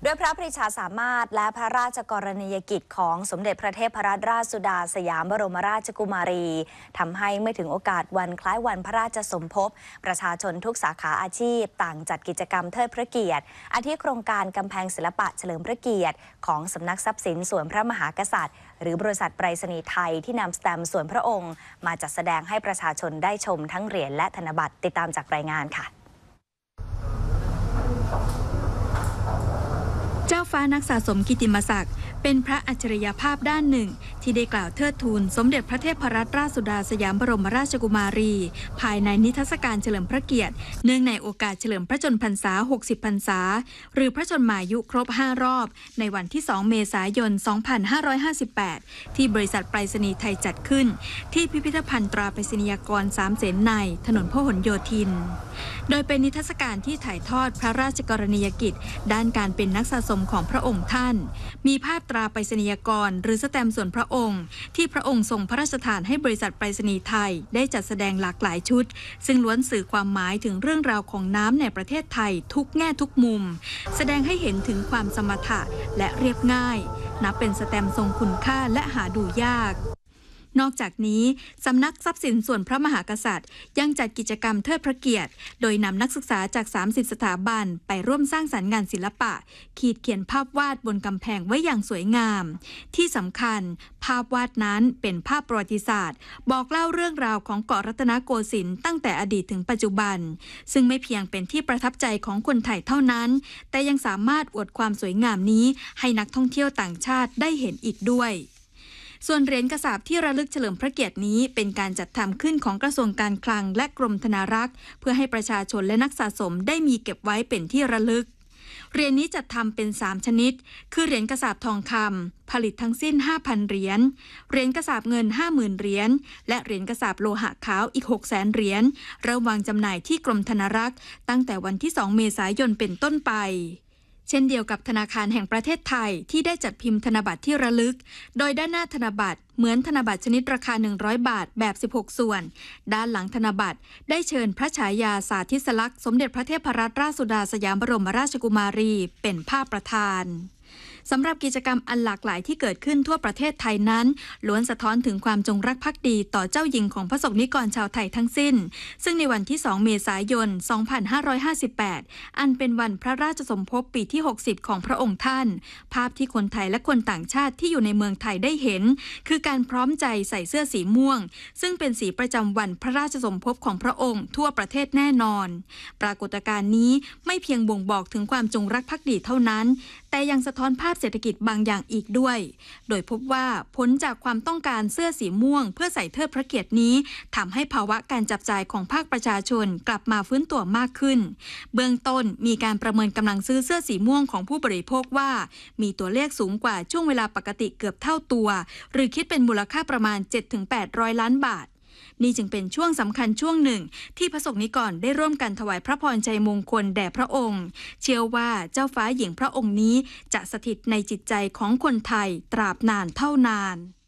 ด้วยพระปรีชาสามารถและพระราชกรณียกิจของสมเด็จพระเทพรัตนราชสุดาสยามบรมราชกุมารีทำให้เมื่อถึงโอกาสวันคล้ายวันพระราชสมภพประชาชนทุกสาขาอาชีพต่างจัดกิจกรรมเทิดพระเกียรติอาทิโครงการกำแพงศิลปะเฉลิมพระเกียรติของสำนักทรัพย์สินส่วนพระมหากษัตริย์หรือบริษัทไปรษณีย์ไทยที่นำสแตมป์ส่วนพระองค์มาจัดแสดงให้ประชาชนได้ชมทั้งเหรียญและธนบัตรติดตามจากรายงานค่ะเจ้าฟ้านักสะสมกิตติมศักดิ์เป็นพระอัจฉริยภาพด้านหนึ่งที่ได้กล่าวเทิดทูนสมเด็จพระเทพรัตนราชสุดาสยามบรมราชกุมารีภายในนิทรรศการเฉลิมพระเกียรติเนื่องในโอกาสเฉลิมพระชนมพรรษา60พรรษาหรือพระชนมายุครบ5รอบในวันที่2เมษายน2558ที่บริษัทไปรษณีย์ไทยจัดขึ้นที่พิพิธภัณฑ์ตราไปรษณียากร3เสนในถนนพหลโยธินโดยเป็นนิทรรศการที่ถ่ายทอดพระราชกรณียกิจด้านการเป็นนักสะสมของพระองค์ท่านมีภาพตราไปรษณียากรหรือสแตมป์ส่วนพระองค์ที่พระองค์ทรงพระราชทานให้บริษัทไปรษณีย์ไทยได้จัดแสดงหลากหลายชุดซึ่งล้วนสื่อความหมายถึงเรื่องราวของน้ำในประเทศไทยทุกแง่ทุกมุมแสดงให้เห็นถึงความสมถะและเรียบง่ายนับเป็นสแตมป์ทรงคุณค่าและหาดูยากนอกจากนี้สำนักทรัพย์สินส่วนพระมหากษัตริย์ยังจัดกิจกรรมเทิดพระเกียรติโดยนำนักศึกษาจาก30สถาบันไปร่วมสร้างสรรค์งานศิลปะขีดเขียนภาพวาดบนกำแพงไว้อย่างสวยงามที่สำคัญภาพวาดนั้นเป็นภาพประวัติศาสตร์บอกเล่าเรื่องราวของเกาะรัตนโกสินทร์ตั้งแต่อดีตถึงปัจจุบันซึ่งไม่เพียงเป็นที่ประทับใจของคนไทยเท่านั้นแต่ยังสามารถอวดความสวยงามนี้ให้นักท่องเที่ยวต่างชาติได้เห็นอีกด้วยส่วนเหรียญกระสาบที่ระลึกเฉลิมพระเกียรตินี้เป็นการจัดทำขึ้นของกระทรวงการคลังและกรมธนารักษ์เพื่อให้ประชาชนและนักสะสมได้มีเก็บไว้เป็นที่ระลึกเหรียญนี้จัดทำเป็น3ชนิดคือเหรียญกระสาบทองคำผลิตทั้งสิ้น 5,000 เหรียญเหรียญกระสาบเงิน 50,000 เหรียญและเหรียญกระสาบโลหะขาวอีก 600,000 เหรียญเริ่มวางจำหน่ายที่กรมธนารักษ์ตั้งแต่วันที่2เมษายนเป็นต้นไปเช่นเดียวกับธนาคารแห่งประเทศไทยที่ได้จัดพิมพ์ธนบัตรที่ระลึกโดยด้านหน้าธนบัตรเหมือนธนบัตรชนิดราคา100บาทแบบ16ส่วนด้านหลังธนบัตรได้เชิญพระฉายาสาธิสลักษณ์สมเด็จพระเทพรัตนราชสุดาสยามบรมราชกุมารีเป็นภาพประธานสำหรับกิจกรรมอันหลากหลายที่เกิดขึ้นทั่วประเทศไทยนั้นล้วนสะท้อนถึงความจงรักภักดีต่อเจ้าหญิงของพระสงฆ์นิกรชาวไทยทั้งสิ้นซึ่งในวันที่2เมษายน2558อันเป็นวันพระราชสมภพปีที่60ของพระองค์ท่านภาพที่คนไทยและคนต่างชาติที่อยู่ในเมืองไทยได้เห็นคือการพร้อมใจใส่เสื้อสีม่วงซึ่งเป็นสีประจำวันพระราชสมภพของพระองค์ทั่วประเทศแน่นอนปรากฏการณ์นี้ไม่เพียงบ่งบอกถึงความจงรักภักดีเท่านั้นแต่ยังสะท้อนภาพเศรษฐกิจบางอย่างอีกด้วยโดยพบว่าผลจากความต้องการเสื้อสีม่วงเพื่อใส่เทิดพระเกียรตินี้ทำให้ภาวะการจับจ่ายของภาคประชาชนกลับมาฟื้นตัวมากขึ้นเบื้องต้นมีการประเมินกำลังซื้อเสื้อสีม่วงของผู้บริโภคว่ามีตัวเลขสูงกว่าช่วงเวลาปกติเกือบเท่าตัวหรือคิดเป็นมูลค่าประมาณ 7-800 ล้านบาทนี่จึงเป็นช่วงสำคัญช่วงหนึ่งที่พระสงฆ์นิกรได้ร่วมกันถวายพระพรชัยมงคลแด่พระองค์เชื่อว่าเจ้าฟ้าหญิงพระองค์นี้จะสถิตในจิตใจของคนไทยตราบนานเท่านาน